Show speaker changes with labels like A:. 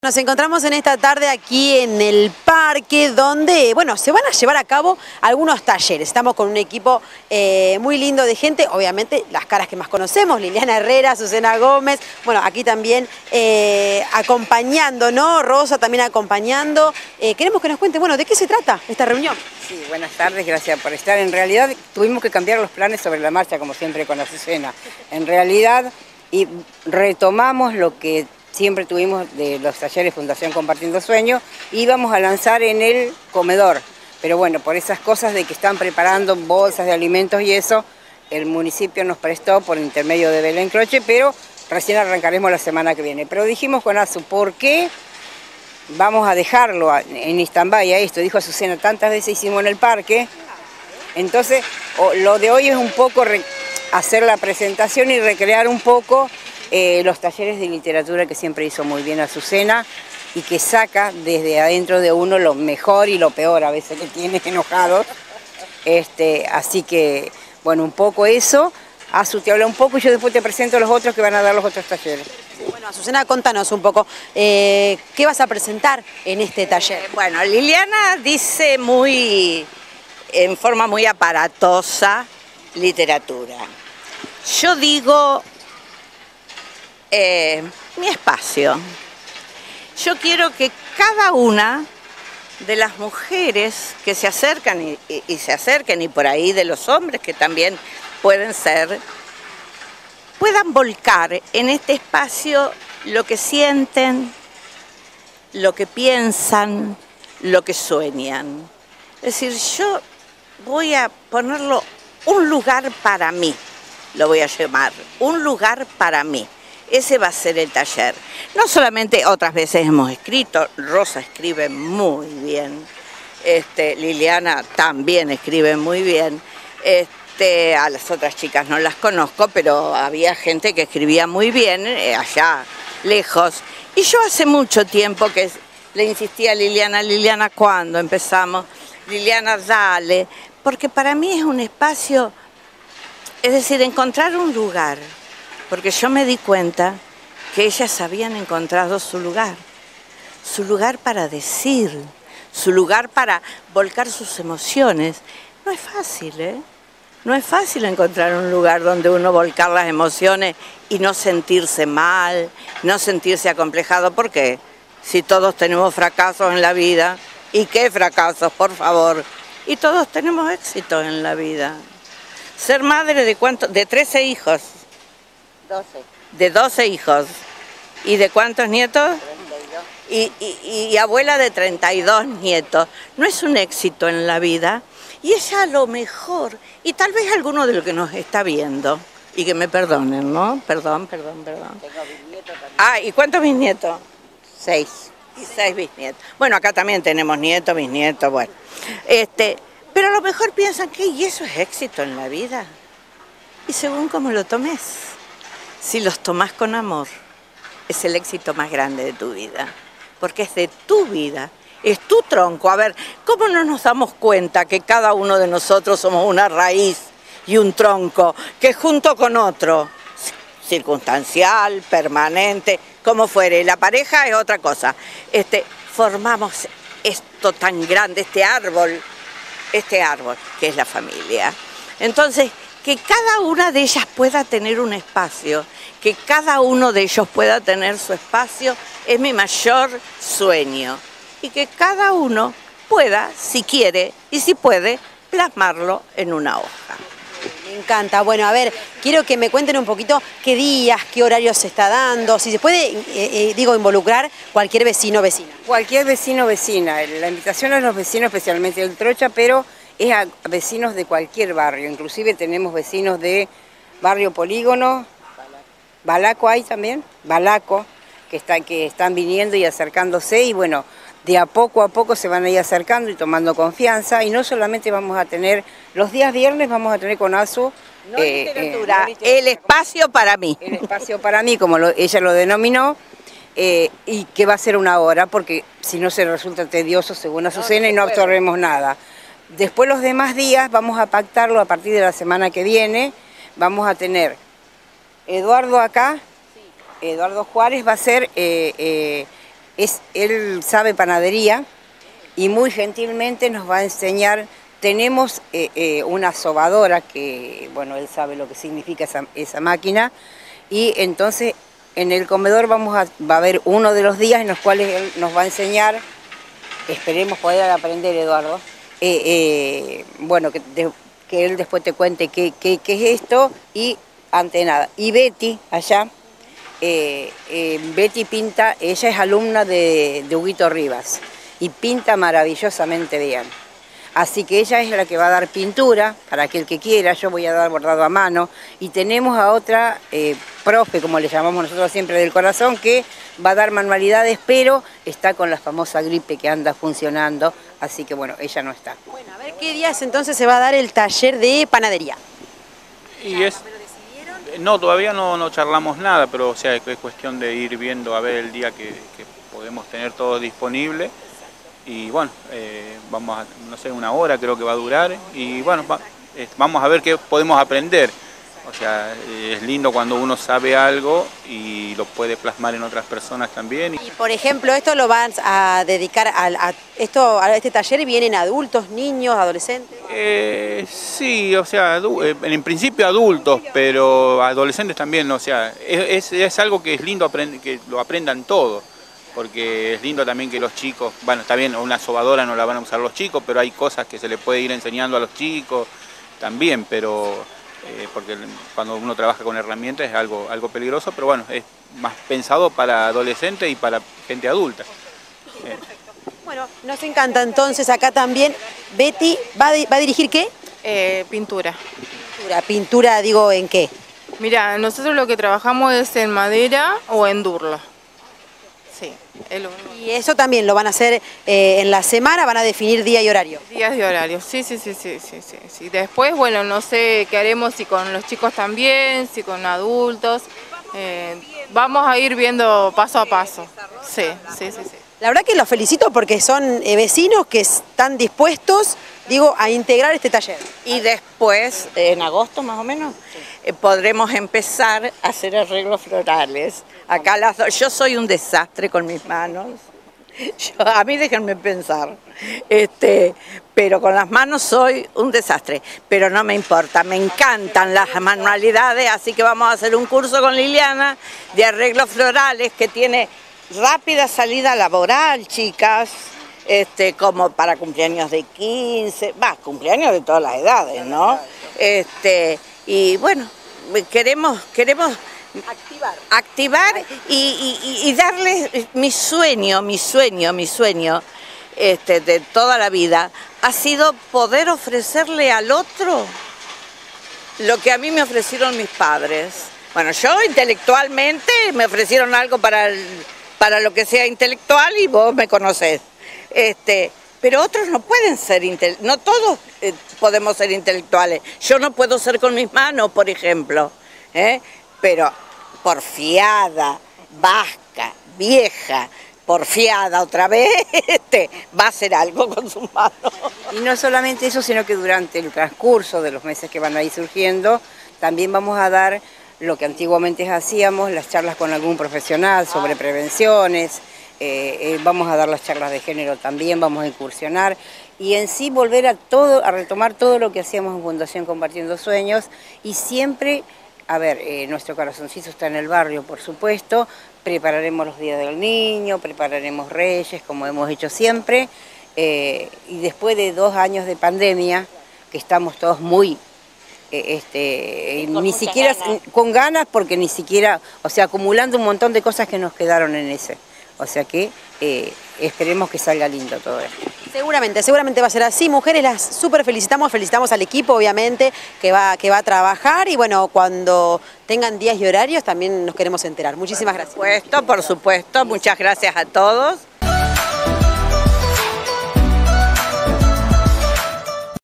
A: Nos encontramos en esta tarde aquí en el parque donde, bueno, se van a llevar a cabo algunos talleres. Estamos con un equipo muy lindo de gente, obviamente las caras que más conocemos, Liliana Herrera, Azucena Gómez, bueno, aquí también acompañando, ¿no? Rosa también acompañando. Queremos que nos cuente, bueno, ¿de qué se trata esta reunión?
B: Sí, buenas tardes, gracias por estar. En realidad tuvimos que cambiar los planes sobre la marcha, como siempre con Azucena. En realidad, y retomamos lo que siempre tuvimos de los talleres Fundación Compartiendo Sueños, íbamos a lanzar en el comedor. Pero bueno, por esas cosas de que están preparando bolsas de alimentos y eso, el municipio nos prestó por intermedio de Belén Croce, pero recién arrancaremos la semana que viene. Pero dijimos con Azu, ¿por qué vamos a dejarlo en stand-by a esto? Dijo Azucena, tantas veces hicimos en el parque. Entonces, lo de hoy es un poco hacer la presentación y recrear un poco los talleres de literatura que siempre hizo muy bien Azucena y que saca desde adentro de uno lo mejor y lo peor a veces que tiene enojados. Así que, bueno, un poco eso. Azu te habla un poco y yo después te presento a los otros que van a dar los otros talleres.
A: Bueno, Azucena, contanos un poco, ¿qué vas a presentar en este taller?
C: Bueno, Liliana dice en forma muy aparatosa, literatura. Yo digo mi espacio. Yo quiero que cada una de las mujeres que se acercan y se acerquen, y por ahí de los hombres que también pueden ser, puedan volcar en este espacio lo que sienten, lo que piensan, lo que sueñan. Es decir, yo voy a ponerlo un lugar para mí, lo voy a llamar, un lugar para mí. Ese va a ser el taller. No solamente otras veces hemos escrito, Rosa escribe muy bien, Liliana también escribe muy bien, a las otras chicas no las conozco, pero había gente que escribía muy bien allá, lejos. Y yo hace mucho tiempo que le insistía a Liliana, Liliana, ¿cuándo empezamos? Liliana, dale, porque para mí es un espacio, es decir, encontrar un lugar. Porque yo me di cuenta que ellas habían encontrado su lugar para decir, su lugar para volcar sus emociones. No es fácil, ¿eh? No es fácil encontrar un lugar donde uno volcar las emociones y no sentirse mal, no sentirse acomplejado. ¿Por qué? Si todos tenemos fracasos en la vida, ¿y qué fracasos, por favor? Y todos tenemos éxito en la vida. Ser madre de ¿cuántos? De 13 hijos.
B: 12.
C: De 12 hijos. ¿Y de cuántos nietos?
B: 32.
C: Y abuela de 32 nietos. ¿No es un éxito en la vida? Y ella a lo mejor, y tal vez alguno de los que nos está viendo, y que me perdonen, ¿no? Perdón.
B: Tengo bisnietos también.
C: Ah, ¿y cuántos bisnietos? 6. Y 6 bisnietos. Bueno, acá también tenemos nietos, bisnietos, bueno. Pero a lo mejor piensan que y eso es éxito en la vida. Y según cómo lo tomes. Si los tomás con amor, es el éxito más grande de tu vida, porque es de tu vida, es tu tronco. A ver, ¿cómo no nos damos cuenta que cada uno de nosotros somos una raíz y un tronco, que junto con otro, circunstancial, permanente, como fuere, la pareja es otra cosa, formamos esto tan grande, este árbol que es la familia? Entonces, que cada una de ellas pueda tener un espacio, que cada uno de ellos pueda tener su espacio, es mi mayor sueño. Y que cada uno pueda, si quiere y si puede, plasmarlo en una hoja.
A: Me encanta. Bueno, a ver, quiero que me cuenten un poquito qué días, qué horarios se está dando, si se puede, involucrar cualquier vecino o vecina.
B: Cualquier vecino o vecina. La invitación a los vecinos, especialmente del Trocha, pero es a vecinos de cualquier barrio. Inclusive tenemos vecinos de Barrio Polígono, Balaco hay también, Balaco, que están viniendo y acercándose, y bueno, de a poco se van a ir acercando y tomando confianza. Y no solamente vamos a tener, los días viernes vamos a tener con Azu,
C: no literatura, el espacio para mí.
B: El espacio para mí, como ella lo denominó, y que va a ser una hora, porque si no se resulta tedioso según Azucena y no absorbemos nada. Después los demás días vamos a pactarlo a partir de la semana que viene. Vamos a tener Eduardo acá, Eduardo Juárez va a ser él sabe panadería y muy gentilmente nos va a enseñar. Tenemos una sobadora que, bueno, él sabe lo que significa esa máquina, y entonces en el comedor va a haber uno de los días en los cuales él nos va a enseñar, esperemos poder aprender, Eduardo, bueno, que él después te cuente qué es esto, y ante nada. Y Betty, allá, Betty pinta, ella es alumna de Huguito Rivas, y pinta maravillosamente bien. Así que ella es la que va a dar pintura para aquel que quiera, yo voy a dar bordado a mano. Y tenemos a otra profe, como le llamamos nosotros siempre, del corazón, que va a dar manualidades, pero está con la famosa gripe que anda funcionando, así que bueno, ella no está.
A: Bueno, a ver qué días entonces se va a dar el taller de panadería.
D: Y es, no, todavía no charlamos nada, pero o sea, es cuestión de ir viendo a ver el día que podemos tener todo disponible. Y bueno, vamos a, no sé, una hora creo que va a durar, y bueno, vamos a ver qué podemos aprender. O sea, es lindo cuando uno sabe algo y lo puede plasmar en otras personas también.
A: Y por ejemplo, ¿esto lo van a dedicar a este taller? ¿Vienen adultos, niños, adolescentes?
D: Sí, o sea, en principio adultos, pero adolescentes también. O sea, es algo que es lindo que lo aprendan todos. Porque es lindo también que los chicos, bueno, está bien, una sobadora no la van a usar los chicos, pero hay cosas que se le puede ir enseñando a los chicos también, pero porque cuando uno trabaja con herramientas es algo peligroso, pero bueno, es más pensado para adolescentes y para gente adulta.
A: Bueno, nos encanta entonces acá también. Betty, ¿va a dirigir qué?
E: Pintura.
A: Pintura, digo, ¿en qué?
E: Mira, nosotros lo que trabajamos es en madera o en durlo. Sí,
A: y eso también lo van a hacer en la semana, van a definir día y horario.
E: Días y horarios, sí. Después, bueno, no sé qué haremos, si con los chicos también, si con adultos. Vamos a ir viendo paso a paso. Sí.
A: La verdad que los felicito porque son vecinos que están dispuestos, digo, a integrar este taller.
C: Y después, en agosto más o menos, podremos empezar a hacer arreglos florales. Acá yo soy un desastre con mis manos. A mí déjenme pensar. Pero con las manos soy un desastre. Pero no me importa, me encantan las manualidades, así que vamos a hacer un curso con Liliana de arreglos florales que tiene rápida salida laboral, chicas, como para cumpleaños de 15, cumpleaños de todas las edades, ¿no? Y bueno, queremos activar y darles mi sueño de toda la vida ha sido poder ofrecerle al otro lo que a mí me ofrecieron mis padres. Bueno, yo intelectualmente me ofrecieron algo para lo que sea intelectual, y vos me conocés. Pero otros no pueden ser no todos podemos ser intelectuales. Yo no puedo ser con mis manos, por ejemplo, pero porfiada, vasca, vieja, porfiada otra vez, va a hacer algo con sus manos.
B: Y no solamente eso, sino que durante el transcurso de los meses que van a ir surgiendo, también vamos a dar lo que antiguamente hacíamos, las charlas con algún profesional sobre prevenciones, vamos a dar las charlas de género también, vamos a incursionar y en sí volver a retomar todo lo que hacíamos en Fundación Compartiendo Sueños, y siempre, a ver, nuestro corazoncito está en el barrio, por supuesto, prepararemos los días del niño, prepararemos Reyes, como hemos hecho siempre, y después de 2 años de pandemia, que estamos todos muy ni siquiera con ganas, porque ni siquiera, o sea, acumulando un montón de cosas que nos quedaron en ese. O sea que esperemos que salga lindo todo esto.
A: Seguramente va a ser así. Mujeres, las súper felicitamos al equipo, obviamente, que va a trabajar, y bueno, cuando tengan días y horarios también nos queremos enterar. Muchísimas gracias.
C: Por supuesto, muchas gracias a todos.